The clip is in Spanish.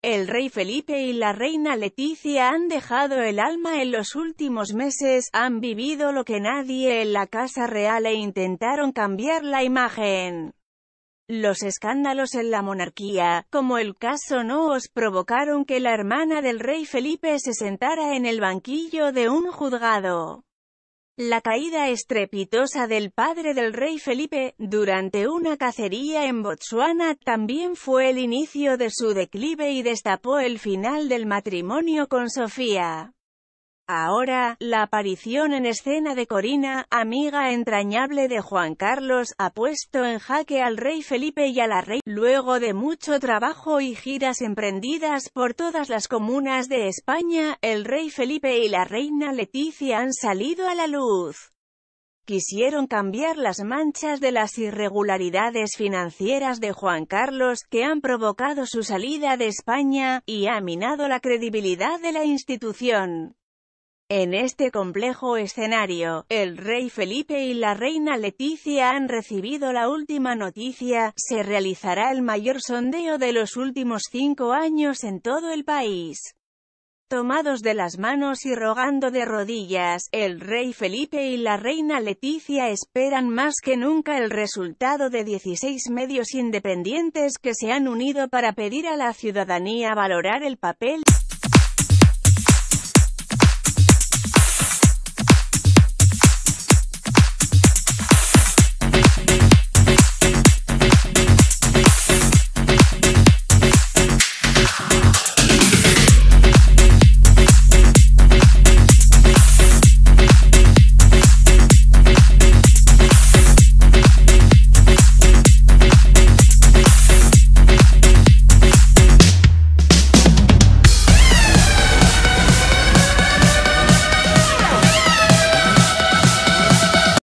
El rey Felipe y la reina Leticia han dejado el alma en los últimos meses, han vivido lo que nadie en la casa real e intentaron cambiar la imagen. Los escándalos en la monarquía, como el caso Noos, provocaron que la hermana del rey Felipe se sentara en el banquillo de un juzgado. La caída estrepitosa del padre del rey Felipe, durante una cacería en Botsuana, también fue el inicio de su declive y destapó el final del matrimonio con Sofía. Ahora, la aparición en escena de Corina, amiga entrañable de Juan Carlos, ha puesto en jaque al rey Felipe y a la reina. Luego de mucho trabajo y giras emprendidas por todas las comunas de España, el rey Felipe y la reina Leticia han salido a la luz. Quisieron cambiar las manchas de las irregularidades financieras de Juan Carlos, que han provocado su salida de España, y ha minado la credibilidad de la institución. En este complejo escenario, el rey Felipe y la reina Leticia han recibido la última noticia: se realizará el mayor sondeo de los últimos 5 años en todo el país. Tomados de las manos y rogando de rodillas, el rey Felipe y la reina Leticia esperan más que nunca el resultado de 16 medios independientes que se han unido para pedir a la ciudadanía valorar el papel